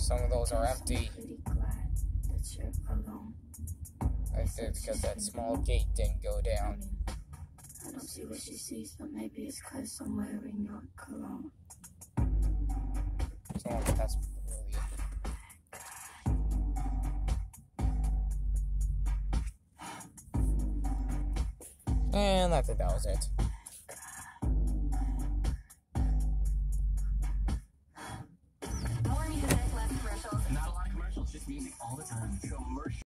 some of those are empty. Pretty glad that you're alone. I think because that small gate didn't go down. I don't see what she sees, but maybe it's because I'm wearing your cologne. So that's really it. And I think that was it.